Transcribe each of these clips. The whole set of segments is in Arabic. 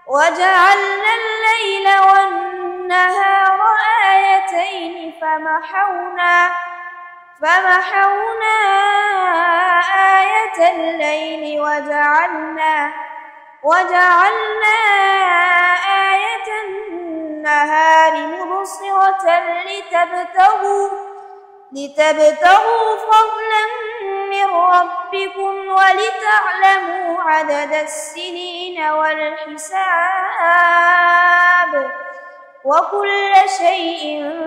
وجعلنا الليل والنهار آيتين فمحونا آية الليل وجعلنا آية النهار مبصرة لتبتغوا فضلا من ربكم ولتعلموا عدد السنين والحساب وكل شيء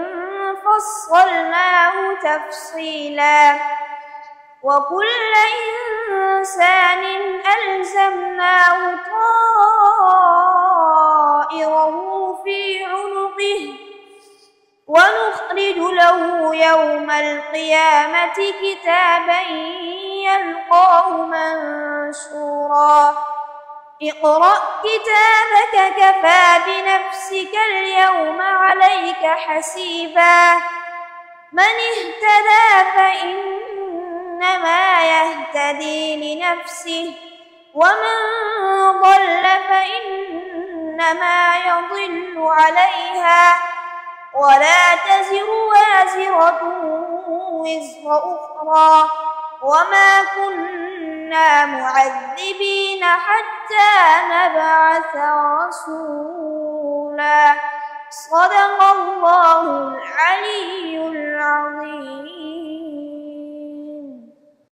فصلناه تفصيلا وكل إنسان ألزمناه طائره في عنقه ونخرج له يوم القيامة كتابا يلقاه منشورا اقرأ كتابك كفى بنفسك اليوم عليك حسيبا من اهتدى فإنما يهتدي لنفسه ومن ضل فإنما يضل عليها ولا تزر وازرة وزر أخرى وما كنا معذبين حتى نبعث رسولا صدق الله العلي العظيم.